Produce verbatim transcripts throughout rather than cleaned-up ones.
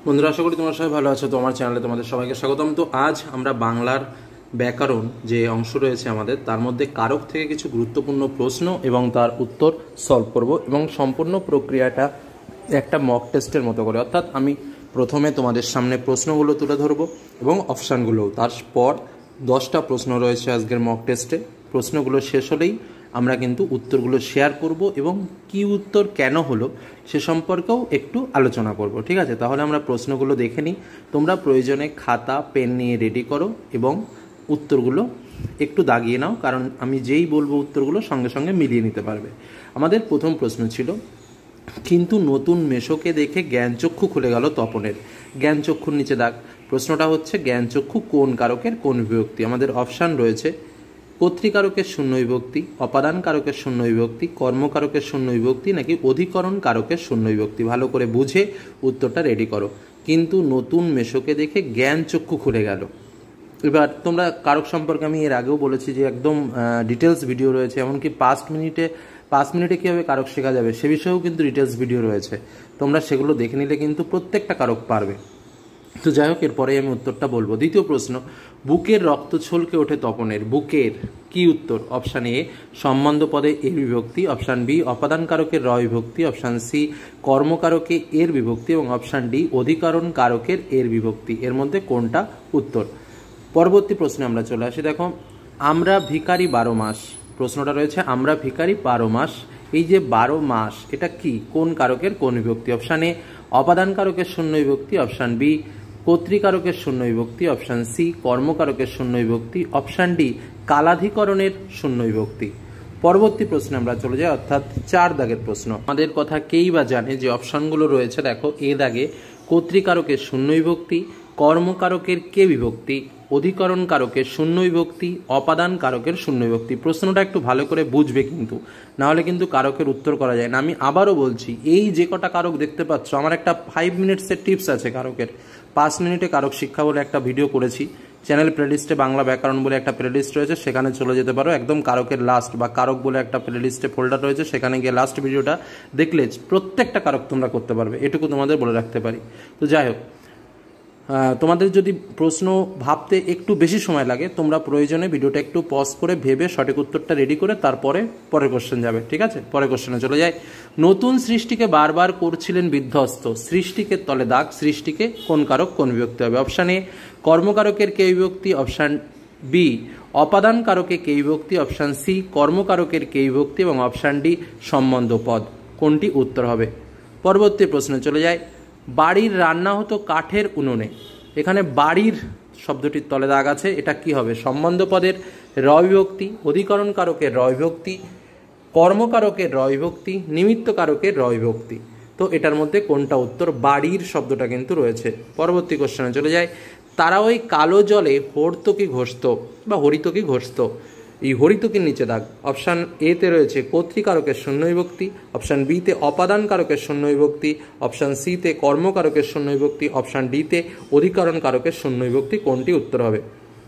বন্ধুরা, আশা করি তোমরা সবাই ভালো আছো। তো আমার চ্যানেলে তোমাদের সবাইকে স্বাগতম। তো আজ আমরা বাংলার ব্যাকরণ যে অংশ রয়েছে আমাদের, তার মধ্যে কারক থেকে কিছু গুরুত্বপূর্ণ প্রশ্ন এবং তার উত্তর সলভ করব, এবং সম্পূর্ণ প্রক্রিয়াটা একটা মক টেস্টের মতো করে। অর্থাৎ আমি প্রথমে তোমাদের সামনে প্রশ্নগুলো তুলে ধরবো এবং অপশানগুলোও। তারপর দশটা প্রশ্ন রয়েছে আজকের মক টেস্টে। প্রশ্নগুলো শেষ হলেই আমরা কিন্তু উত্তরগুলো শেয়ার করব এবং কি উত্তর কেন হলো সে সম্পর্কেও একটু আলোচনা করব। ঠিক আছে, তাহলে আমরা প্রশ্নগুলো দেখে নিই। তোমরা প্রয়োজনে খাতা পেন নিয়ে রেডি করো এবং উত্তরগুলো একটু দাগিয়ে নাও, কারণ আমি যেই বলবো উত্তরগুলো সঙ্গে সঙ্গে মিলিয়ে নিতে পারবে। আমাদের প্রথম প্রশ্ন ছিল, কিন্তু নতুন মেশোকে দেখে জ্ঞানচক্ষু খুলে গেল তপনের। জ্ঞানচক্ষুর নিচে দাগ। প্রশ্নটা হচ্ছে জ্ঞানচক্ষু কোন কারকের কোন বিভক্তি। আমাদের অপশান রয়েছে কর্তৃকারকের শূন্য বিভক্তি, অপাদান কারকের শূন্য বিভক্তি, কর্মকারকের শূন্য বিভক্তি, নাকি অধিকরণ কারকের শূন্য বিভক্তি। ভালো করে বুঝে উত্তরটা রেডি করো। কিন্তু নতুন মেশোকে দেখে জ্ঞানচক্ষু খুলে গেল। এবার তোমরা কারক সম্পর্কে আমি এর আগেও বলেছি যে একদম ডিটেলস ভিডিও রয়েছে, এমনকি পাঁচ মিনিটে পাঁচ মিনিটে কীভাবে কারক শেখা যাবে সে বিষয়েও কিন্তু ডিটেলস ভিডিও রয়েছে। তোমরা সেগুলো দেখে নিলে কিন্তু প্রত্যেকটা কারক পারবে। তো যাই হোক, এরপরেই আমি উত্তরটা বলবো। দ্বিতীয় প্রশ্ন, বুকের রক্ত ছলকে ওঠে তপনের। বুকের কি উত্তর? অপশান এ সম্বন্ধ পদে এর বিভক্তি, অপশান বি অপাদান কারকের র বিভক্তি, অপশান সি কর্মকারকে এর বিভক্তি, এবং অপশান ডি অধিকরণ কারকের এর বিভক্তি। এর মধ্যে কোনটা উত্তর? পরবর্তী প্রশ্নে আমরা চলে আসি। দেখো, আমরা ভিখারি বারো মাস। প্রশ্নটা রয়েছে আমরা ভিখারি বারো মাস। এই যে বারো মাস, এটা কি কোন কারকের কোন বিভক্তি? অপশান এ অপাদান কারকের শূন্য বিভক্তি, অপশান বি কর্তৃকারকের শূন্য বিভক্তি, অপশান সি কর্মকারকের শূন্য বিভক্তি, অপশান ডি কালাধিকরণের শূন্য বিভক্তি। পরবর্তী প্রশ্নে আমরা চলে যাই, অর্থাৎ চার দাগের প্রশ্ন। আমাদের কথা কেই বা জানে যে অপশানগুলো রয়েছে। দেখো, এ দাগে কর্তৃকারকের শূন্য বিভক্তি, কর্মকারকের কে বিভক্তি, অধিকরণ কারকের শূন্য বিভক্তি, অপাদান কারকের শূন্য বিভক্তি। প্রশ্নটা একটু ভালো করে বুঝবে কিন্তু, নাহলে কিন্তু কারকের উত্তর করা যায় না। আমি আবারও বলছি, এই যে কটা কারক দেখতে পাচ্ছ, আমার একটা ফাইভ মিনিটসের টিপস আছে কারকের। পাঁচ মিনিটে কারক শিক্ষা বলে একটা ভিডিও করেছি, চ্যানেল প্লেলিস্টে বাংলা ব্যাকরণ বলে একটা প্লেলিস্ট রয়েছে, সেখানে চলে যেতে পারো। একদম কারকের লাস্ট বা কারক বলে একটা প্লেলিস্টে ফোল্ডার রয়েছে, সেখানে গিয়ে লাস্ট ভিডিওটা দেখলে প্রত্যেকটা কারক তোমরা করতে পারবে, এটুকু তোমাদের বলে রাখতে পারি। তো যাই হোক, তোমাদের যদি প্রশ্ন ভাবতে একটু বেশি সময় লাগে, তোমরা প্রয়োজনে ভিডিওটা একটু পজ করে ভেবে সঠিক উত্তরটা রেডি করে তারপরে পরের কোশ্চেন যাবে। ঠিক আছে, পরের কোশ্চেনে চলে যায়। নতুন সৃষ্টিকে বারবার করছিলেন বিধ্বস্ত। সৃষ্টিকে তলে দাগ। সৃষ্টিকে কোন কারক কোন বিভক্তি হবে? অপশান এ কর্মকারকের কে বিভক্তি, অপশান বি অপাদান কারকে কে বিভক্তি, অপশান সি কর্মকারকের কে বিভক্তি, এবং অপশান ডি সম্বন্ধ পদ। কোনটি উত্তর হবে? পরবর্তী প্রশ্নে চলে যায়। বাড়ির রান্না হতো কাঠের উনুনে। এখানে বাড়ির শব্দটির তলে দাগ আছে, এটা কি হবে? সম্বন্ধ পদের র বিভক্তি, অধিকরণ কারকের র বিভক্তি, কর্মকারকের র বিভক্তি, নিমিত্ত কারকের র বিভক্তি। তো এটার মধ্যে কোনটা উত্তর? বাড়ির শব্দটা কিন্তু রয়েছে। পরবর্তী কোশ্চেনে চলে যায়। তারা ওই কালো জলে হর্তকি ঘষত বা হরিতকি ঘষত। এই হরিতকির নিচে দাগ। অপশান এতে রয়েছে কর্তৃকারকের শূন্য বিভক্তি, অপশান বিতে অপাদান কারকের শূন্য বিভক্তি, অপশান সিতে কর্মকারকের শূন্য বিভক্তি, অপশান ডিতে অধিকরণ কারকের শূন্য বিভক্তি। কোনটি উত্তর হবে?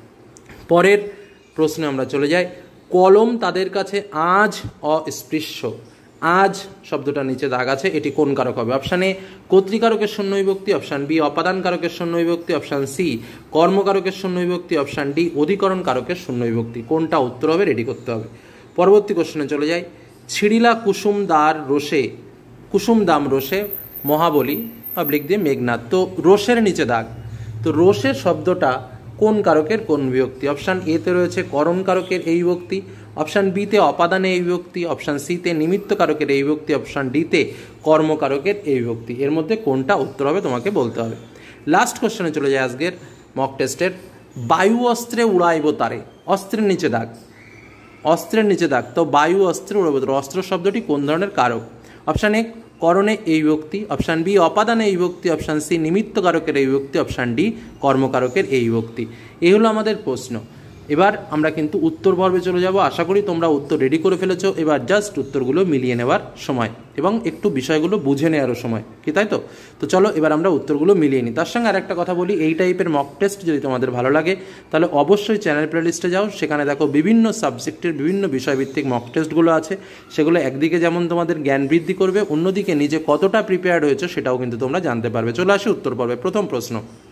পরের প্রশ্নে আমরা চলে যাই। কলম তাদের কাছে আজ অস্পৃশ্য। আজ শব্দটা নিচে দাগ আছে, এটি কোন কারক হবে? অপশান এ কর্তৃকারকের শূন্য বিভক্তি, অপশান বি অপাদান কারকের শূন্য বিভক্তি, অপশান সি কর্মকারকের শূন্য বিভক্তি, অপশান ডি অধিকরণ কারকের শূন্য বিভক্তি। কোনটা উত্তর হবে? রেডি করতে হবে। পরবর্তী কোশ্চেনে চলে যাই। ছিড়িলা কুসুম দ্বার রোষে। কুসুম দাম রোষে মহাবলী পাবলিক দিয়ে মেঘনাথ। তো রোষের নিচে দাগ। তো রোষের শব্দটা কোন কারকের কোন বিভক্তি? অপশান এতে রয়েছে করণ কারকের এই বিভক্তি, অপশান বিতে অপাদানে এই বিভক্তি, অপশান সিতে নিমিত্ত কারকের এই বিভক্তি, অপশান ডিতে কর্মকারকের এই বিভক্তি। এর মধ্যে কোনটা উত্তর হবে তোমাকে বলতে হবে। লাস্ট কোশ্চেনে চলে যায় আজকের মক টেস্টের। বায়ু অস্ত্রে উড়াইব তারে। অস্ত্রের নিচে দাগ। অস্ত্রের নিচে দাগ। তো বায়ু অস্ত্রে উড়াইব তারে, অস্ত্র শব্দটি কোন ধরনের কারক? অপশান এ করণে এই বিভক্তি, অপশান বি অপাদানে এই বিভক্তি, অপশান সি নিমিত্ত কারকের এই বিভক্তি, অপশান ডি কর্মকারকের এই বিভক্তি। এই হলো আমাদের প্রশ্ন। এবার আমরা কিন্তু উত্তর পর্বে চলে যাব। আশা করি তোমরা উত্তর রেডি করে ফেলেছো। এবার জাস্ট উত্তরগুলো মিলিয়ে নেওয়ার সময় এবং একটু বিষয়গুলো বুঝে নেওয়ারও সময়, কি তাই তো? তো চলো এবার আমরা উত্তরগুলো মিলিয়ে নিই। তার সঙ্গে আরেকটা কথা বলি, এই টাইপের মক টেস্ট যদি তোমাদের ভালো লাগে তাহলে অবশ্যই চ্যানেল প্লেলিস্টে যাও। সেখানে দেখো বিভিন্ন সাবজেক্টের বিভিন্ন বিষয়ভিত্তিক মক টেস্টগুলো আছে। সেগুলো একদিকে যেমন তোমাদের জ্ঞান বৃদ্ধি করবে, অন্যদিকে নিজে কতটা প্রিপেয়ার্ড হয়েছে সেটাও কিন্তু তোমরা জানতে পারবে। চলে আসি উত্তর পর্বে। প্রথম প্রশ্ন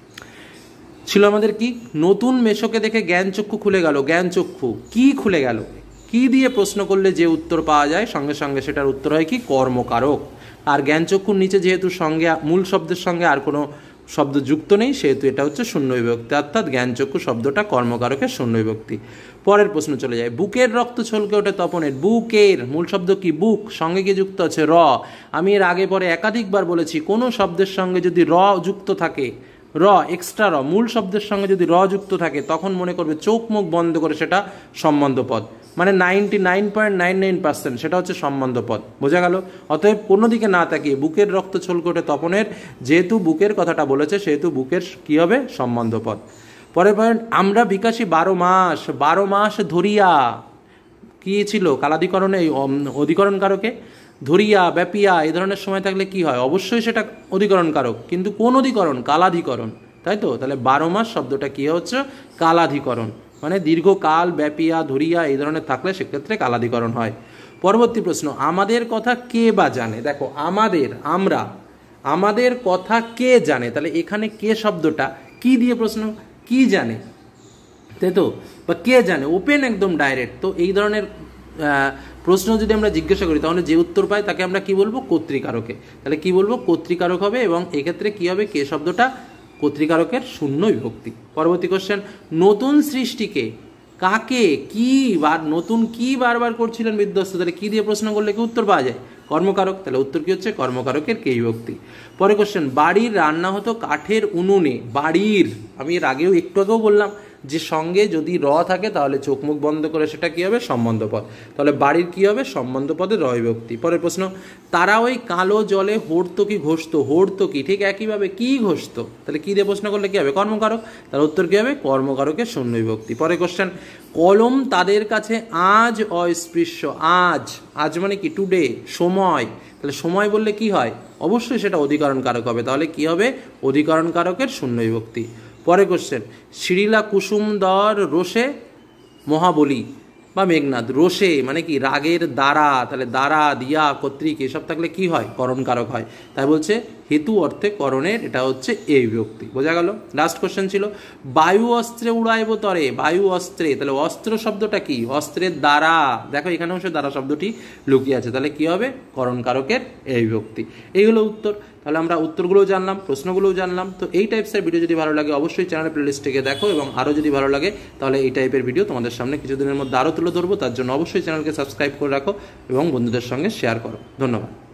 ছিল আমাদের কি, নতুন মেশোকে দেখে জ্ঞান চক্ষু খুলে গেল। জ্ঞান চক্ষু কি খুলে গেল? কি দিয়ে প্রশ্ন করলে যে উত্তর পাওয়া যায় সঙ্গে সঙ্গে সেটার উত্তর হয় কি, কর্মকারক। আর জ্ঞান চক্ষুর নিচে যেহেতু সঙ্গে মূল শব্দের সঙ্গে আর কোনো শব্দ যুক্ত নেই, সেহেতু এটা হচ্ছে শূন্য বিভক্তি, অর্থাৎ জ্ঞানচক্ষু শব্দটা কর্মকারকের শূন্য বিভক্তি। পরের প্রশ্ন চলে যায়, বুকের রক্ত ছলকে ওঠে তপনের। বুকের মূল শব্দ কি, বুক, সঙ্গে গিয়ে যুক্ত আছে র। আমি এর আগে পরে একাধিকবার বলেছি, কোনো শব্দের সঙ্গে যদি র যুক্ত থাকে, র এক্সট্রা র মূল শব্দের সঙ্গে যদি র যুক্ত থাকে, তখন মনে করবে চোখ মুখ বন্ধ করে সেটা সম্বন্ধ পদ, মানে ninety nine point nine nine percent সেটা হচ্ছে সম্বন্ধ পদ। বোঝা গেল? অতএব কোনো দিকে না তাকিয়ে বুকের রক্ত ছলকে ওঠে তপনের, যেহেতু বুকের কথাটা বলেছে সেহেতু বুকের কি হবে, সম্বন্ধ পদ। পরের পয়েন্ট, আমরা বিকাশী বারো মাস। বারো মাস ধরিয়া কি ছিল, কালাধিকরণে অধিকরণ কারকে, ধরিয়া ব্যাপিয়া এই ধরনের সময় থাকলে কি হয়, অবশ্যই সেটা অধিকরণ কারক, কিন্তু কোন অধিকরণ, কালাধিকরণ, তাই তো? তাহলে বারো মাস শব্দটা কি হচ্ছে, কালাধিকরণ, মানে দীর্ঘকাল, ব্যাপিয়া, ধরিয়া এই ধরনের থাকলে সেক্ষেত্রে কালাধিকরণ হয়। পরবর্তী প্রশ্ন, আমাদের কথা কে বা জানে। দেখো আমাদের, আমরা, আমাদের কথা কে জানে, তাহলে এখানে কে শব্দটা কি দিয়ে প্রশ্ন, কি জানে, তাই তো? বা কে জানে, ওপেন একদম ডাইরেক্ট। তো এই ধরনের প্রশ্ন যদি আমরা জিজ্ঞাসা করি তাহলে যে উত্তর পাই তাকে আমরা কি বলবো, কর্তৃকারকে। তাহলে কি বলবো, কর্তৃকারক হবে, এবং এক্ষেত্রে কি হবে, কে শব্দটা কর্তৃকারকের শূন্য বিভক্তি। পরবর্তী কোশ্চেন, নতুন সৃষ্টিকে কাকে কি বার, নতুন কি বারবার করছিলেন বিধ্বস্ত, তাহলে কি দিয়ে প্রশ্ন করলে কি উত্তর পাওয়া যায়, কর্মকারক। তাহলে উত্তর কি হচ্ছে, কর্মকারকের কে বিভক্তি। পরে কোশ্চেন, বাড়ির রান্না হতো কাঠের উনুনে। বাড়ির, আমি এর আগেও একটু আগেও বললাম যে সঙ্গে যদি র থাকে তাহলে চোখ মুখ বন্ধ করে সেটা কি হবে, সম্বন্ধ পদ। তাহলে বাড়ির কি হবে, সম্বন্ধ পদে র বিভক্তি। পরের প্রশ্ন, তারা ওই কালো জলে হড়তো কি ঘষতো। হড়তো কি, ঠিক একইভাবে কি ঘষতো, তাহলে কি দিয়ে প্রশ্ন করলে কি হবে, কর্মকারক। তার উত্তর কি হবে, কর্মকারকের শূন্য বিভক্তি। পরে কোশ্চেন, কলম তাদের কাছে আজ অস্পৃশ্য। আজ, আজ মানে কি, টুডে, সময়। তাহলে সময় বললে কি হয়, অবশ্যই সেটা অধিকরণ কারক হবে, তাহলে কি হবে, অধিকরণ কারকের শূন্য বিভক্তি। পরে কোশ্চেন, শিরিলা কুসুমদর রোষে মহাবলী বা মেঘনাদ। রোষে মানে কি, রাগের দ্বারা, তাহলে দ্বারা, দিয়া, কর্তৃক এসব থাকলে কি হয়, করণ কারক হয়। তাই বলছে হেতু অর্থে করণের, এটা হচ্ছে এই বিভক্তি। বোঝা গেল? লাস্ট কোশ্চেন ছিল, বায়ু অস্ত্রে উড়াইব তরে। বায়ু অস্ত্রে, তাহলে অস্ত্র শব্দটা কি, অস্ত্রের দ্বারা। দেখো এখানেও সে দ্বারা শব্দটি লুকিয়ে আছে, তাহলে কি হবে, করণ কারকের এই বিভক্তি। এই হলো উত্তর। তাহলে আমরা উত্তরগুলোও জানলাম, প্রশ্নগুলোও জানলাম। তো এই টাইপসের ভিডিও যদি ভালো লাগে অবশ্যই চ্যানেল প্লেলিস্ট থেকে দেখো, এবং আরও যদি ভালো লাগে তাহলে এই টাইপের ভিডিও তোমাদের সামনে কিছুদিনের মধ্যে আরও তুলে ধরবো। তার জন্য অবশ্যই চ্যানেলকে সাবস্ক্রাইব করে রাখো এবং বন্ধুদের সঙ্গে শেয়ার করো। ধন্যবাদ।